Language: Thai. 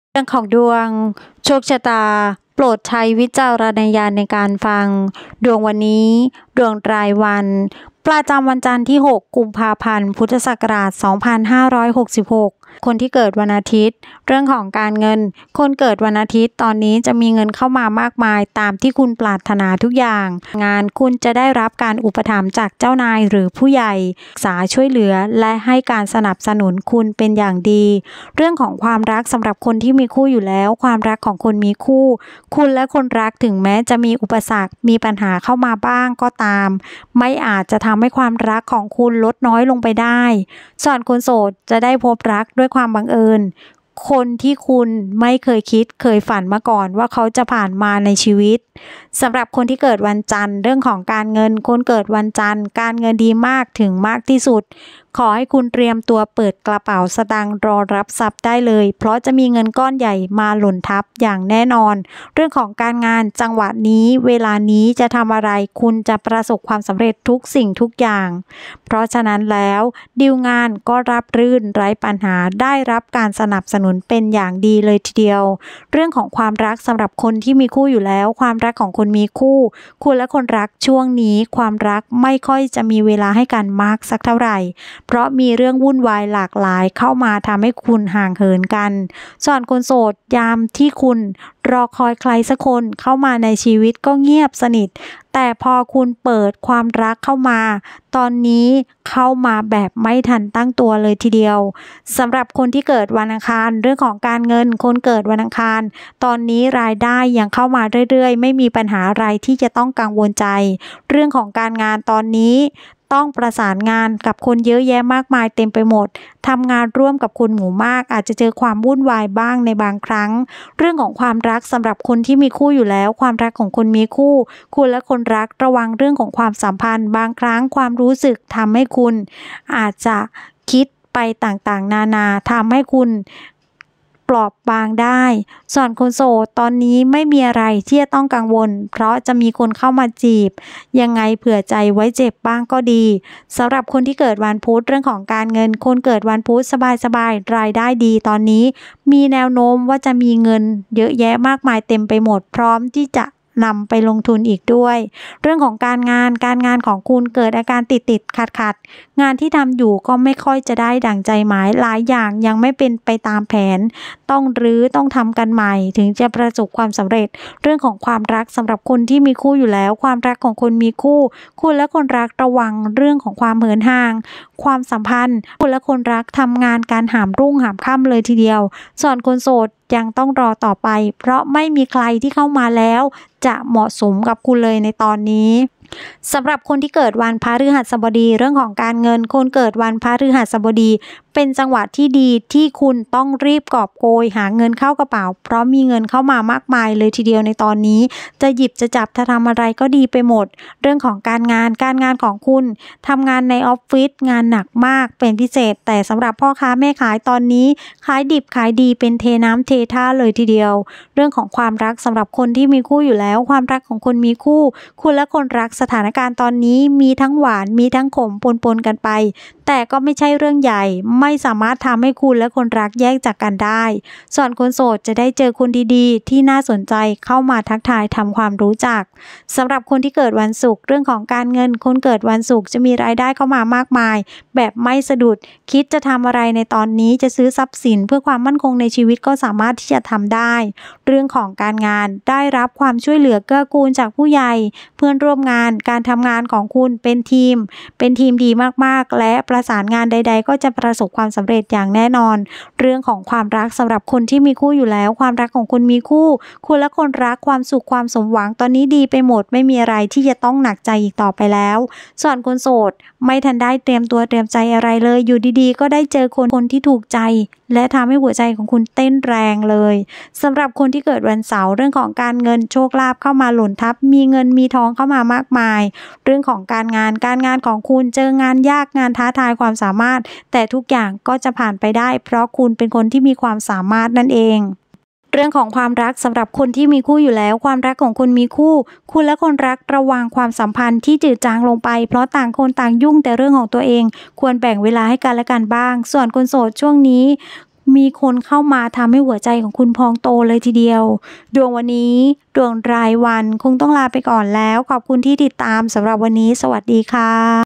เรื่องของดวงโชคชะตาโปรดใช้วิจารณญาณในการฟังดวงวันนี้ดวงรายวันประจำวันจันทร์ที่6กุมภาพันธ์พุทธศักราช2566คนที่เกิดวันอาทิตย์เรื่องของการเงินคนเกิดวันอาทิตย์ตอนนี้จะมีเงินเข้ามามากมายตามที่คุณปรารถนาทุกอย่างงานคุณจะได้รับการอุปถัมภ์จากเจ้านายหรือผู้ใหญ่ปรึกษาช่วยเหลือและให้การสนับสนุนคุณเป็นอย่างดีเรื่องของความรักสำหรับคนที่มีคู่อยู่แล้วความรักของคนมีคู่คุณและคนรักถึงแม้จะมีอุปสรรคมีปัญหาเข้ามาบ้างก็ตามไม่อาจจะทำให้ความรักของคุณลดน้อยลงไปได้ส่วนคนโสดจะได้พบรักด้วยความบังเอิญคนที่คุณไม่เคยคิดเคยฝันมาก่อนว่าเขาจะผ่านมาในชีวิตสำหรับคนที่เกิดวันจันทร์เรื่องของการเงินคนเกิดวันจันทร์การเงินดีมากถึงมากที่สุดขอให้คุณเตรียมตัวเปิดกระเป๋าสตางค์รอรับทรัพย์ได้เลยเพราะจะมีเงินก้อนใหญ่มาหล่นทับอย่างแน่นอนเรื่องของการงานจังหวะนี้เวลานี้จะทำอะไรคุณจะประสบความสำเร็จทุกสิ่งทุกอย่างเพราะฉะนั้นแล้วดีลงานก็ราบรื่นไร้ปัญหาได้รับการสนับสนุนเป็นอย่างดีเลยทีเดียวเรื่องของความรักสำหรับคนที่มีคู่อยู่แล้วความรักของคนมีคู่คุณและคนรักช่วงนี้ความรักไม่ค่อยจะมีเวลาให้กันมากสักเท่าไหร่เพราะมีเรื่องวุ่นวายหลากหลายเข้ามาทำให้คุณห่างเหินกันส่วนคนโสดยามที่คุณรอคอยใครสักคนเข้ามาในชีวิตก็เงียบสนิทแต่พอคุณเปิดความรักเข้ามาตอนนี้เข้ามาแบบไม่ทันตั้งตัวเลยทีเดียวสำหรับคนที่เกิดวันอังคารเรื่องของการเงินคนเกิดวันอังคารตอนนี้รายได้ยังเข้ามาเรื่อยๆไม่มีปัญหาอะไรที่จะต้องกังวลใจเรื่องของการงานตอนนี้ต้องประสานงานกับคนเยอะแยะมากมายเต็มไปหมดทำงานร่วมกับคนหมู่มากอาจจะเจอความวุ่นวายบ้างในบางครั้งเรื่องของความรักสำหรับคนที่มีคู่อยู่แล้วความรักของคนมีคู่คุณและคนรักระวังเรื่องของความสัมพันธ์บางครั้งความรู้สึกทำให้คุณอาจจะคิดไปต่างๆนานาทำให้คุณปลอบบางได้ส่วนคนโสดตอนนี้ไม่มีอะไรที่จะต้องกังวลเพราะจะมีคนเข้ามาจีบยังไงเผื่อใจไว้เจ็บบ้างก็ดีสำหรับคนที่เกิดวันพุธเรื่องของการเงินคนเกิดวันพุธสบายๆรายได้ดีตอนนี้มีแนวโน้มว่าจะมีเงินเยอะแยะมากมายเต็มไปหมดพร้อมที่จะนำไปลงทุนอีกด้วยเรื่องของการงานของคุณเกิดอาการติดขัดงานที่ทำอยู่ก็ไม่ค่อยจะได้ดั่งใจหมายหลายอย่างยังไม่เป็นไปตามแผนต้องต้องทำกันใหม่ถึงจะประสบความสำเร็จเรื่องของความรักสำหรับคนที่มีคู่อยู่แล้วความรักของคนมีคู่คุณและคนรักระวังเรื่องของความเหินห่างความสัมพันธ์คุณและคนรักทำงานการหามรุ่งหามค่ำเลยทีเดียวส่วนคนโสดยังต้องรอต่อไปเพราะไม่มีใครที่เข้ามาแล้วจะเหมาะสมกับคุณเลยในตอนนี้สำหรับคนที่เกิดวันพฤหัสบดีเรื่องของการเงินคนเกิดวันพฤหัสบดีเป็นจังหวะที่ดีที่คุณต้องรีบกอบโกยหาเงินเข้ากระเป๋าเพราะมีเงินเข้ามามากมายเลยทีเดียวในตอนนี้จะหยิบจะจับจะทำอะไรก็ดีไปหมดเรื่องของการงานของคุณทำงานในออฟฟิศงานหนักมากเป็นพิเศษแต่สำหรับพ่อค้าแม่ขายตอนนี้ขายดิบขายดีเป็นเทน้ำเทท่าเลยทีเดียวเรื่องของความรักสำหรับคนที่มีคู่อยู่แล้วความรักของคนมีคู่คุณและคนรักสถานการณ์ตอนนี้มีทั้งหวานมีทั้งขมปนกันไปแต่ก็ไม่ใช่เรื่องใหญ่ไม่สามารถทำให้คุณและคนรักแยกจากกันได้ส่วนคนโสดจะได้เจอคนดีๆที่น่าสนใจเข้ามาทักทายทำความรู้จักสำหรับคนที่เกิดวันศุกร์เรื่องของการเงินคนเกิดวันศุกร์จะมีรายได้เข้ามามากมายแบบไม่สะดุดคิดจะทำอะไรในตอนนี้จะซื้อทรัพย์สินเพื่อความมั่นคงในชีวิตก็สามารถที่จะทำได้เรื่องของการงานได้รับความช่วยเหลือเกื้อกูลจากผู้ใหญ่เพื่อนร่วมงานการทำงานของคุณเป็นทีมดีมากๆและประสานงานใดๆก็จะประสบความสำเร็จอย่างแน่นอนเรื่องของความรักสำหรับคนที่มีคู่อยู่แล้วความรักของคุณมีคู่คุณและคนรักความสุขความสมหวังตอนนี้ดีไปหมดไม่มีอะไรที่จะต้องหนักใจอีกต่อไปแล้วส่วนคนโสดไม่ทันได้เตรียมตัวเตรียมใจอะไรเลยอยู่ดีๆก็ได้เจอคนที่ถูกใจและทำให้หัวใจของคุณเต้นแรงเลยสำหรับคนที่เกิดวันเสาร์เรื่องของการเงินโชคลาภเข้ามาหล่นทับมีเงินมีทองเข้ามามากมายเรื่องของการงานของคุณเจองานยากงานท้าทายความสามารถแต่ทุกอย่างก็จะผ่านไปได้เพราะคุณเป็นคนที่มีความสามารถนั่นเองเรื่องของความรักสำหรับคนที่มีคู่อยู่แล้วความรักของคนมีคู่คุณและคนรักระวังความสัมพันธ์ที่จืดจางลงไปเพราะต่างคนต่างยุ่งแต่เรื่องของตัวเองควรแบ่งเวลาให้กันและกันบ้างส่วนคนโสดช่วงนี้มีคนเข้ามาทำให้หัวใจของคุณพองโตเลยทีเดียวดวงวันนี้ดวงรายวันคงต้องลาไปก่อนแล้วขอบคุณที่ติดตามสำหรับวันนี้สวัสดีค่ะ